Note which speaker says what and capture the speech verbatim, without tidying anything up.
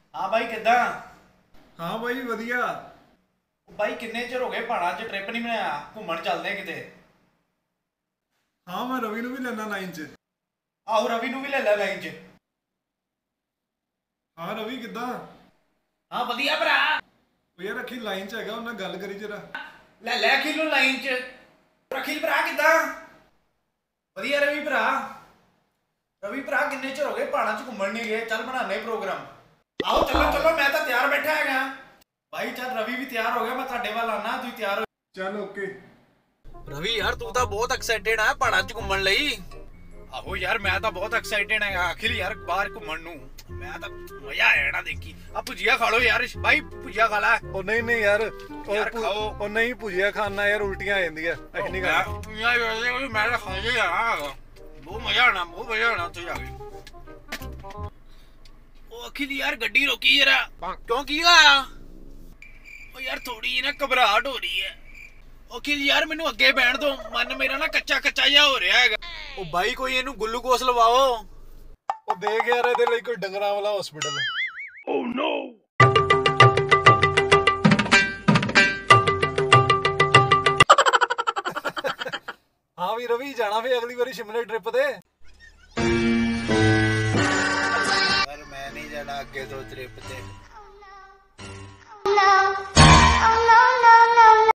Speaker 1: हाँ भाई किदा।
Speaker 2: हाँ भाई वधिया।
Speaker 1: भाई किन्ने चिर हो गए पहाड़ा च ट्रिप नहीं बनाया, घूमन चलते हैं किते।
Speaker 2: हाँ मैं रवि ਨੂੰ ਵੀ ਲੈਣਾ ਲਾਈਨ 'ਚ।
Speaker 1: ਆਹੋ ਰਵੀ ਨੂੰ ਵੀ ਲੈ ਲੈ ਲਾਈਨ 'ਚ।
Speaker 2: ਹਾਂ ਰਵੀ ਕਿੱਦਾਂ?
Speaker 1: ਹਾਂ ਵਧੀਆ ਭਰਾ।
Speaker 2: ਉਹ ਯਾਰ ਅਖਿਲ ਲਾਈਨ 'ਚ ਹੈਗਾ, ਉਹਨਾਂ ਨਾਲ ਗੱਲ ਕਰੀ ਜਰਾ।
Speaker 1: ਲੈ ਲੈ ਅਖਿਲ ਨੂੰ ਲਾਈਨ 'ਚ। ਅਖਿਲ ਭਰਾ ਕਿੱਦਾਂ? ਵਧੀਆ ਰਵੀ ਭਰਾ। ਰਵੀ ਭਰਾ ਕਿੰਨੇ ਚਿਰ ਹੋ ਗਏ ਪਹਾੜਾਂ 'ਚ ਘੁੰਮਣ ਨਹੀਂ ਗਏ, ਚੱਲ ਬਣਾਉਂਦੇ ਪ੍ਰੋਗਰਾਮ। ਆਓ ਚਲੋ ਚਲੋ, ਮੈਂ ਤਾਂ ਤਿਆਰ ਬੈਠਾ ਹੈਗਾ ਭਾਈ। ਚੱਲ ਰਵੀ ਵੀ ਤਿਆਰ ਹੋ ਗਿਆ, ਮੈਂ ਤੁਹਾਡੇ ਵੱਲ ਆਣਾ, ਤੁਸੀਂ ਤਿਆਰ ਹੋ।
Speaker 2: ਚੱਲ ਓਕੇ।
Speaker 1: ਰਵੀ ਯਾਰ ਤੂੰ ਤਾਂ ਬਹੁਤ ਐਕਸਾਈਟਡ ਹੈ ਪਹਾੜਾਂ 'ਚ ਘੁੰਮਣ ਲਈ। ਆਹੋ ਯਾਰ ਮੈਂ ਤਾਂ ਬਹੁਤ ਐਕਸਾਈਟਡ ਹੈਗਾ ਅਖਿਲ ਯਾਰ ਬਾਹਰ ਘੁੰਮਣ ਨੂੰ। ਮੈਂ ਤਾਂ ਮਜ਼ਾ ਆਇਆ ਨਾ ਦੇਖੀ। ਆ ਭੁਜੀਆ ਖਾ ਲੋ ਯਾਰ ਭਾਈ, ਭੁਜੀਆ ਖਾ ਲੈ।
Speaker 2: ਉਹ ਨਹੀਂ ਨਹੀਂ ਯਾਰ,
Speaker 1: ਯਾਰ ਖਾਓ।
Speaker 2: ਉਹ ਨਹੀਂ ਭੁਜੀਆ ਖਾਣਾ ਯਾਰ ਉਲਟੀਆਂ ਆ ਜਾਂਦੀਆਂ, ਅਸੀਂ ਨਹੀਂ ਖਾਣਾ।
Speaker 1: ਯਾਰ ਮੈਂ ਤਾਂ ਖਾ ਲਿਆ ਆ, ਬਹੁਤ ਮਜ਼ਾ ਆਣਾ, ਬਹੁਤ ਮਜ਼ਾ ਆਣਾ ਉੱਥੇ ਜਾ ਕੇ। ਉਹ ਅਖਿਲ ਯਾਰ ਗੱਡੀ ਰੋਕੀ ਜਰਾ। ਕਿਉਂ ਕੀ ਹੋਇਆ? ਉਹ ਯਾਰ ਥੋੜੀ ਜਿਹੀ ਨਾ ਘਬਰਾਹਟ ਹੋ ਰਹੀ ਹੈ। ਅਖਿਲ ਯਾਰ ਮੈਨੂੰ ਅੱਗੇ ਬੈਠ ਦੋ, ਮਨ ਮੇਰਾ ਨਾ ਕੱਚਾ ਕੱਚਾ ਜਿਹਾ ਹੋ ਰਿਹਾ ਹੈਗਾ। ਉਹ ਬਾਈ ਕੋਈ ਇਹਨੂੰ ਗਲੂਕੋਸ ਲਵਾਓ।
Speaker 2: ਉਹ ਦੇਖ ਯਾਰ ਇਹਦੇ ਲਈ ਕੋਈ ਡੰਗਰਾਂ ਵਾਲਾ ਹਸਪੀਟਲ।
Speaker 1: ਓ ਨੋ।
Speaker 2: ਹਾਂ ਵੀ ਰਵੀ ਜਾਣਾ ਫੇ ਅਗਲੀ ਵਾਰੀ ਸ਼ਿਮਲੇ ਟ੍ਰਿਪ ਤੇ।
Speaker 1: ਪਰ ਮੈਂ ਨਹੀਂ ਜਾਣਾ ਅੱਗੇ ਤੋਂ ਟ੍ਰਿਪ ਤੇ।